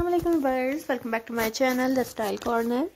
अस्सलाम वालेकुम birds, welcome back to my channel the style corner.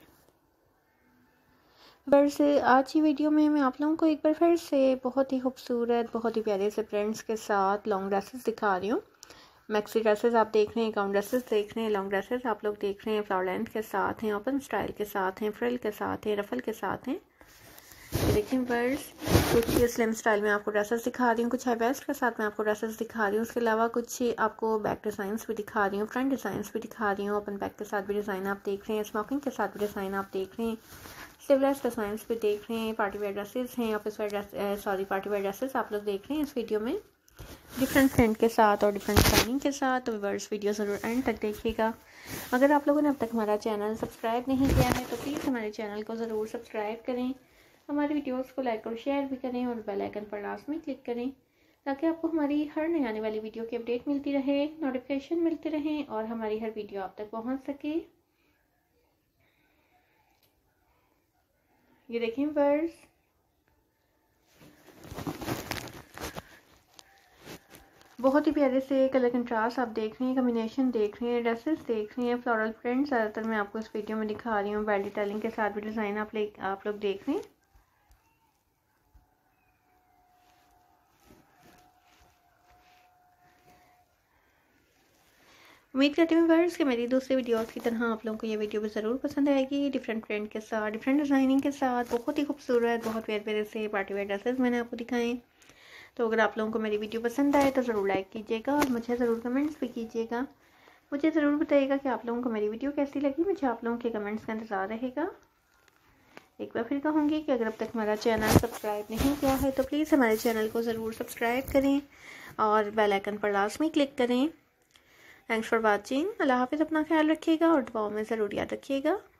Birds, आज की वीडियो में मैं आप लोगों को एक बार फिर से बहुत ही खूबसूरत, बहुत ही प्यारे से प्रिंट्स के साथ लॉन्ग ड्रेसेस दिखा रही हूँ। मैक्सी ड्रेसेस आप देख रहे हैं, गाउन ड्रेसेस देख रहे हैं, लॉन्ग ड्रेसेस आप लोग देख रहे हैं, फ्लावर लेंथ के साथ हैं, ओपन स्टाइल के साथ हैं, फ्रिल के साथ हैं, रफल के साथ हैं। देखिए बर्ड्स, कुछ स्लिम स्टाइल में आपको ड्रेसेस दिखा रही हूँ, कुछ हाई वेस्ट के साथ मैं आपको ड्रेसेस दिखा रही हूँ। उसके अलावा कुछ आपको बैक डिज़ाइंस भी दिखा रही हूँ, फ्रंट डिज़ाइंस भी दिखा रही हूँ। ओपन बैक के साथ भी डिज़ाइन आप देख रहे हैं, स्मोकिंग के साथ भी डिज़ाइन आप देख रहे हैं, स्लीवलेस डिज़ाइंस भी देख रहे हैं, पार्टी वेयर ड्रेसेस हैं, office wear dress party wear dresses आप लोग देख रहे हैं इस वीडियो में, डिफरेंट प्रिंट के साथ और डिफरेंट डिज़ाइनिंग के साथ। तो व्यूअर्स, वीडियो ज़रूर एंड तक देखिएगा। अगर आप लोगों ने अब तक हमारा चैनल सब्सक्राइब नहीं किया है तो प्लीज़ हमारे चैनल को ज़रूर सब्सक्राइब करें, हमारे वीडियोस को लाइक और शेयर भी करें और बेल आइकन पर लास्ट में क्लिक करें ताकि आपको हमारी हर नई आने वाली वीडियो की अपडेट मिलती रहे, नोटिफिकेशन मिलते रहें और हमारी हर वीडियो आप तक पहुंच सके। ये देखें व्यूअर्स, बहुत ही प्यारे से कलर कंट्रास्ट आप देख रहे हैं, कॉम्बिनेशन देख रहे हैं, ड्रेसेस देख रहे हैं, फ्लोरल प्रिंट ज़्यादातर मैं आपको इस वीडियो में दिखा रही हूँ। बेल डिटेलिंग के साथ भी डिज़ाइन आप लोग देख रहे हैं। उम्मीद करती हूँ व्यूअर्स कि मेरी दूसरी वीडियोस की तरह आप लोगों को ये वीडियो भी ज़रूर पसंद आएगी। डिफरेंट प्रिंट के साथ, डिफरेंट डिज़ाइनिंग के साथ, बहुत ही खूबसूरत, बहुत प्यारे प्यारे से पार्टी वेयर ड्रेसेस मैंने आपको दिखाएं। तो अगर आप लोगों को मेरी वीडियो पसंद आए तो ज़रूर लाइक कीजिएगा और मुझे ज़रूर कमेंट्स भी कीजिएगा। मुझे ज़रूर बताइएगा कि आप लोगों को मेरी वीडियो कैसी लगी। मुझे आप लोगों के कमेंट्स का इंतज़ार रहेगा। एक बार फिर कहूँगी कि अगर अब तक हमारा चैनल सब्सक्राइब नहीं किया है तो प्लीज़ हमारे चैनल को ज़रूर सब्सक्राइब करें और बेल आइकन पर लास्ट में क्लिक करें। Thanks for watching. अल्लाह हाफिज़। अपना ख्याल रखिएगा और दुआओं में ज़रूर याद रखिएगा।